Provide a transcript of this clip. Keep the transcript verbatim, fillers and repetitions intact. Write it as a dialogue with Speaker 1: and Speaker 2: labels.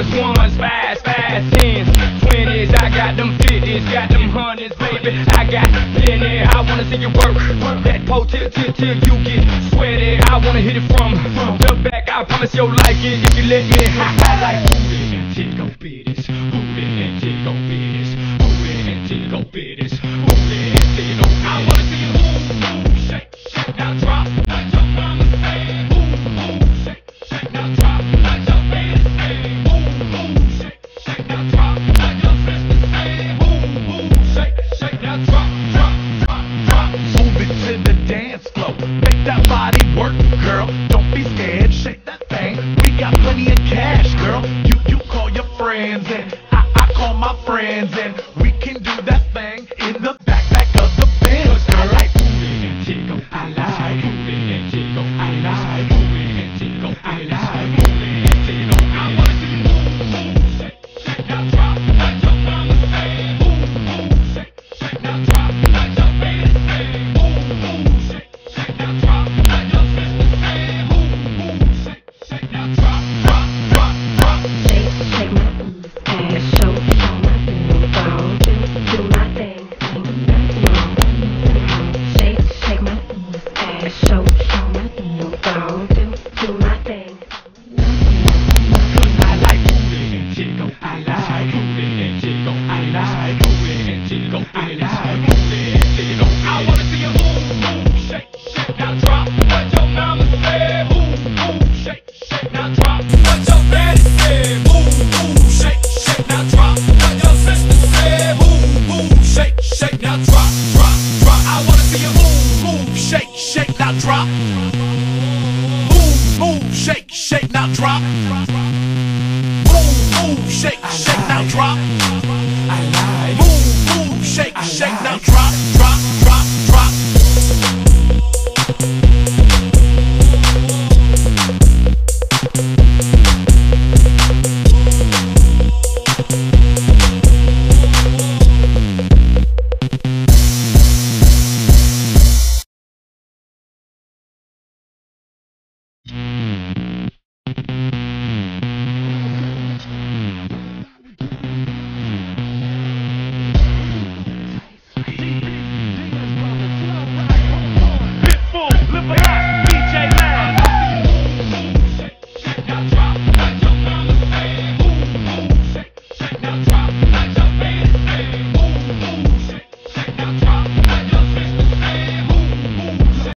Speaker 1: ones, ones, fives, fives, tens, twenties. I got them fifties, got them hundreds, baby. I got plenty. I wanna see you work, work that pole till, till, till you get sweaty. I wanna hit it from, from the back. I promise you'll like it if you let me. I like booty and tickle bitties, booty and tickle bitties, booty and tickle bitties, booty and tickle bitties. I wanna see you move, move, shake, shake, now drop. Let your mama say, move, move, shake, shake, now drop. Let your man say, move, move, shake, shake, now drop. Let your sister say, move, move, shake, shake, now drop, drop, drop, drop.
Speaker 2: Move it to the dance floor, make that body work, girl. Don't be scared, shake that thing. We got plenty of cash, girl. You you call your friends and I, I call my friends and